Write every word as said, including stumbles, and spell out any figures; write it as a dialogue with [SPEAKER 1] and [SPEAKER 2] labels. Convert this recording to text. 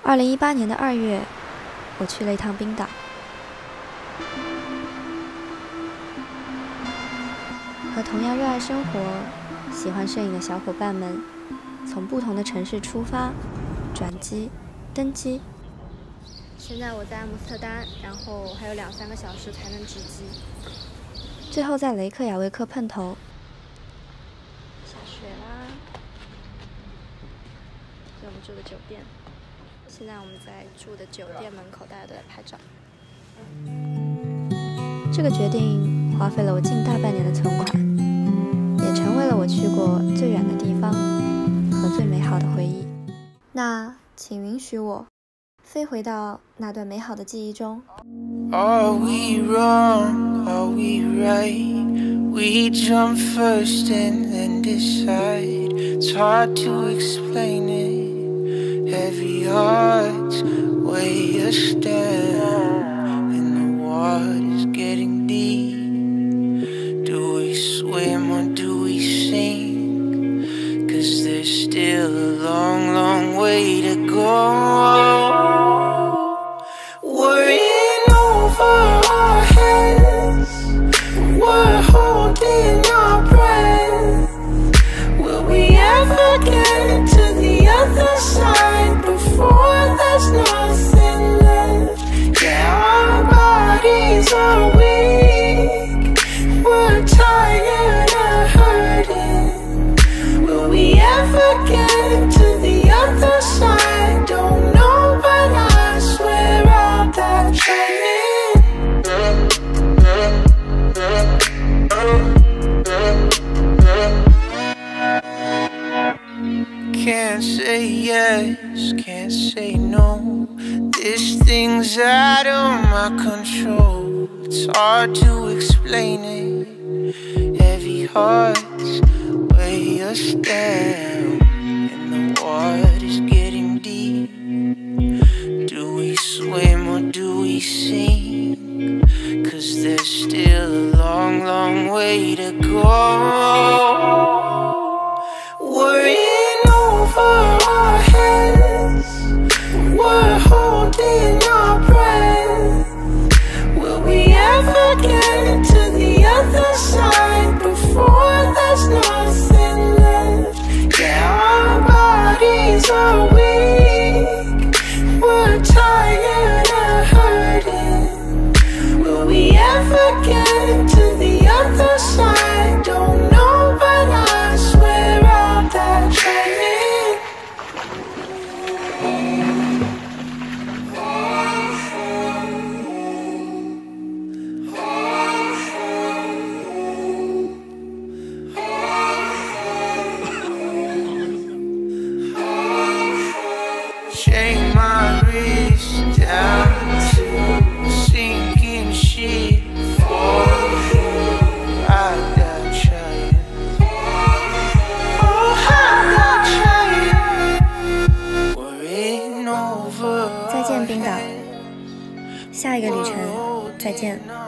[SPEAKER 1] 二零一八年的二月，我去了一趟冰岛。和同样热爱生活、喜欢摄影的小伙伴们，从不同的城市出发，转机、登机。现在我在阿姆斯特丹，然后还有两三个小时才能值机。最后在雷克雅未克碰头。下雪啦！这是我们住的酒店。现在我们在住的酒店门口，大家都在拍照。这个决定花费了我近大半年的存款，也成为了我去过最远的地方和最美好的回忆。那请允许我飞回到那段美好的记忆中。Are we wrong? Are we right? We jump first and then decide. It's hard to explain it. Heavy hearts weigh us down, and the water's getting deep. Do we swim or do we sink? 'Cause there's still a long, long way to go. Worrying over our heads, we're holding our breath. Will we ever get to the other side before there's nothing left? Yeah, our bodies are weak, we're tired of hurting. Will we ever get to the other side? Don't know, but I swear I'll die trying. Can't say yes, can't say no. This thing's out of my control. It's hard to explain it. Heavy hearts weigh us down, and the water's getting deep. Do we swim or do we sink? 'Cause there's still a long, long way to go. Worrying over our heads, we're holding our breath. Will we ever get to the other side before there's nothing left? Yeah, our bodies are weak, we're tired of hurting. Will we ever get to the other side? Don't know, but I swear I'll die trying. Chain my wrist down to a sinking ship. For I got trying. Oh, I got trying. Worrying over. 再见，冰岛。下一个旅程，再见。